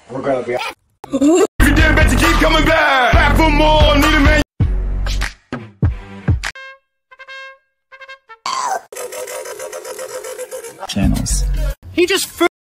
We're gonna be. If you did, bet you keep coming back. Back for more. Need a man. Channels. He just